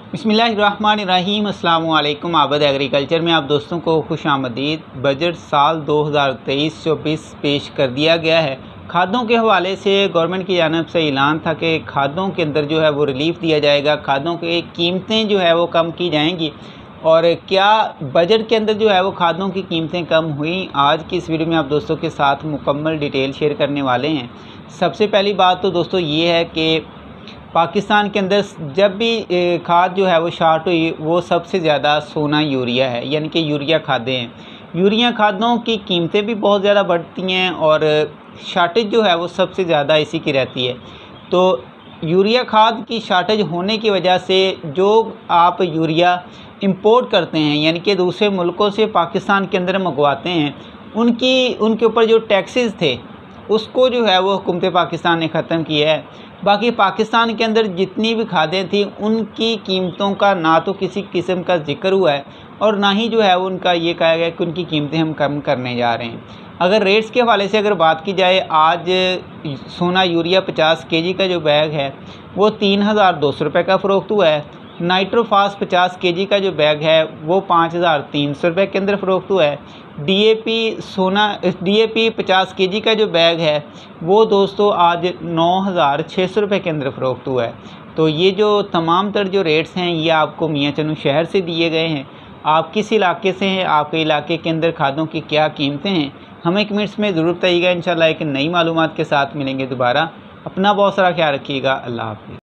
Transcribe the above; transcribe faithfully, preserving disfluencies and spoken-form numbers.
बिस्मिल्लाहिर्रहमानिर्रहीम। अस्सलाम वालेकुम। आबद एग्रीकल्चर में आप दोस्तों को खुश आमदीद। बजट साल दो हज़ार तेईस चौबीस पेश कर दिया गया है। खादों के हवाले से गवर्नमेंट की जानिब से ऐलान था कि खादों के अंदर जो है वो रिलीफ़ दिया जाएगा, खादों की कीमतें जो है वो कम की जाएंगी। और क्या बजट के अंदर जो है वो खादों की कीमतें कम हुई, आज की इस वीडियो में आप दोस्तों के साथ मुकम्मल डिटेल शेयर करने वाले हैं। सबसे पहली बात तो दोस्तों ये है कि पाकिस्तान के अंदर जब भी खाद जो है वो शार्ट हुई, वो सबसे ज़्यादा सोना यूरिया है, यानी कि यूरिया खादें हैं। यूरिया खादों की कीमतें भी बहुत ज़्यादा बढ़ती हैं और शार्टेज जो है वो सबसे ज़्यादा इसी की रहती है। तो यूरिया खाद की शार्टेज होने की वजह से जो आप यूरिया इंपोर्ट करते हैं, यानी कि दूसरे मुल्कों से पाकिस्तान के अंदर मंगवाते हैं, उनकी उनके ऊपर जो टैक्सेस थे उसको जो है वो हुकूमत पाकिस्तान ने ख़त्म किया है। बाकी पाकिस्तान के अंदर जितनी भी खादें थी उनकी कीमतों का ना तो किसी किस्म का जिक्र हुआ है और ना ही जो है उनका ये कहा गया कि उनकी कीमतें हम कम करने जा रहे हैं। अगर रेट्स के हवाले से अगर बात की जाए, आज सोना यूरिया पचास के जी का जो बैग है वो तीन हज़ार दो सौ रुपये का फ़रोख्त हुआ है। नाइट्रोफास पचास के जी का जो बैग है वो पाँच हज़ार तीन सौ रुपये के अंदर फ़रोख्त हुआ है। डीएपी सोना डीएपी पचास के जी का जो बैग है वो दोस्तों आज नौ हज़ार छः सौ रुपये के अंदर फ़रोख्त हुआ है। तो ये जो तमाम तर जो रेट्स हैं ये आपको मियाँ चनू शहर से दिए गए हैं। आप किस इलाके से हैं, आपके इलाके के अंदर खादों की क्या कीमतें हैं, हमें कमेंट्स में ज़रूर बताइएगा। इंशाल्लाह एक नई मालूमात के साथ मिलेंगे दोबारा। अपना बहुत सारा ख्याल रखिएगा। अल्लाह हाफ़िज़।